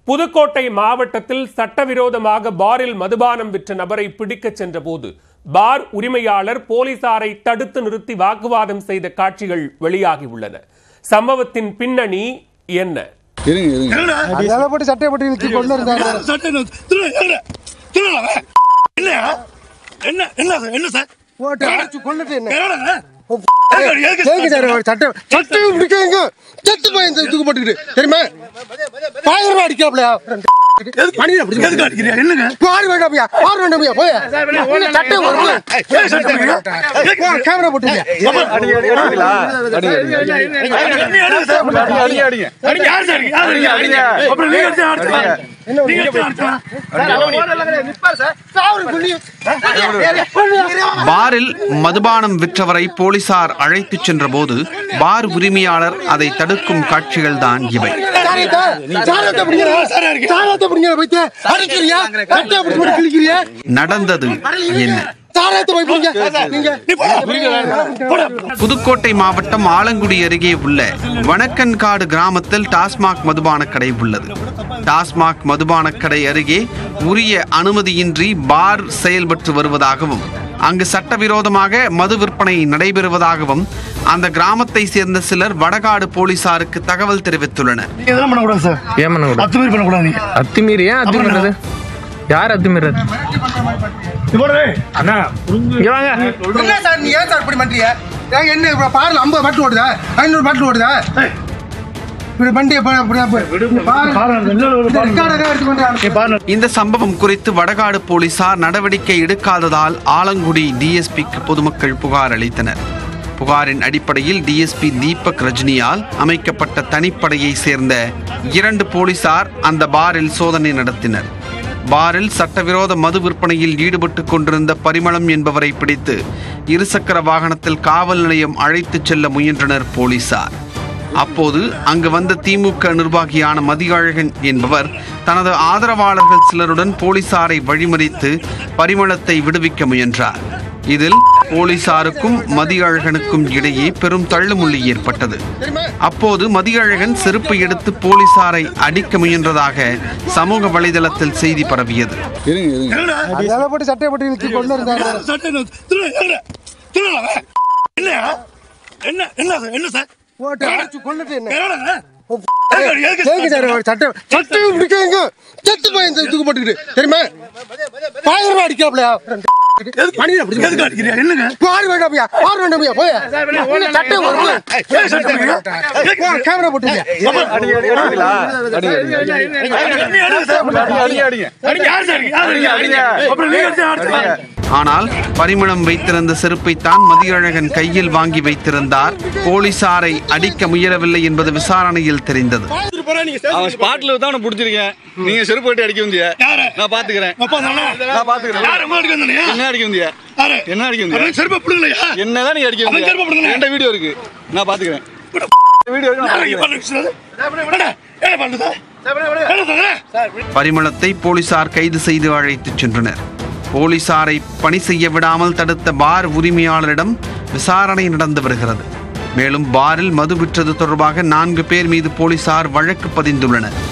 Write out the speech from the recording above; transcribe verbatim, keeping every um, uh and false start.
புதுக்கோட்டை மாவட்டத்தில் சட்டவிரோதமாக பாரில் மதுபானம் விற்ற நபரை பிடிக்க சென்ற போது பார் உரிமையாளர் போலீசாரை தடுத்து நிறுத்தி வாக்குவாதம் செய்த காட்சிகள் வெளியாகியுள்ளன. சம்பவத்தின் பின்னணி என்ன? பாரில் மதுபானம் விற்றவரை போலீசார் அழைத்துச் சென்ற போது பார் உரிமையாளர் அதை தடுக்கும் காட்சிகள் தான் இவை. நடந்தது என்ன? புதுக்கோட்டை மாவட்டம் ஆலங்குடி அருகே உள்ள வணக்கன்காடு கிராமத்தில் டாஸ்மாக் மதுபான கடை உள்ளது. டாஸ்மாக் மதுபான கடை அருகே உரிய அனுமதியின்றி பார் செயல்பட்டு வருவதாகவும் அங்கு சட்டவிரோதமாக மது விற்பனை நடைபெறுவதாகவும் அந்த கிராமத்தை சேர்ந்த சிலர் வடகாடு போலீசாருக்கு தகவல் தெரிவித்துள்ளனர். யார் அத்துமீறது? இந்த சம்பவம் குறித்து வடகாடு போலீசார் நடவடிக்கை எடுக்காததால் ஆலங்குடி டிஎஸ்பிக்கு பொதுமக்கள் புகார் அளித்தனர். புகாரின் அடிப்படையில் டிஎஸ்பி தீபக் ரஜினியால் அமைக்கப்பட்ட தனிப்படையை சேர்ந்த இரண்டு போலீசார் அந்த பாரில் சோதனை நடத்தினர். பாரில் சட்டவிரோத மது விற்பனையில் ஈடுபட்டு கொண்டிருந்த பரிமளம் என்பவரை பிடித்து இருசக்கர வாகனத்தில் காவல் நிலையம் அழைத்துச் செல்ல முயன்றனர் போலீசார். அப்போது அங்கு வந்த திமுக நிர்வாகியான மதியழகன் என்பவர் தனது ஆதரவாளர்கள் சிலருடன் போலீசாரை வழிமறித்து பரிமளத்தை விடுவிக்க முயன்றார். இதில் போலீசாருக்கும் மதியழகனுக்கும் இடையே பெரும் தள்ளுமுள்ளி ஏற்பட்டது. அப்போது மதியழகன் செருப்பை எடுத்து போலீசாரை அடிக்க முயன்றதாக சமூக வலைதளத்தில் செய்தி பரவியது. ஆனால் பரிமளம் வைத்திருந்த செருப்பை தான் மதியழகன் கையில் வாங்கி வைத்திருந்தார். போலீசாரை அடிக்க முயலவில்லை என்பது விசாரணையில் தெரிந்தது. நீங்க செருப்பு போட்டு அடிக்க வந்தியா? நான் பாத்துக்கிறேன். நான் பாத்துக்கிறேன். என்ன அடிக்க வந்தியா? என்ன அடிக்க வந்தியா? செருப்பு புடுங்கலையா? என்னதான் நீங்க அடிக்க வந்தியா? என்கிட்ட வீடியோ இருக்கு. நான் பாத்துக்கிறேன். வீடியோ இருக்கு. பரிமளத்தை போலீசார் கைது செய்து அழைத்துச் சென்றனர். போலீசாரை பணி செய்ய விடாமல் தடுத்த பார் உரிமையாளரிடம் விசாரணை நடந்து வருகிறது. மேலும் பாரில் மது விற்றது தொடர்பாக நான்கு பேர் மீது போலீசார் வழக்கு பதிந்துள்ளனர்.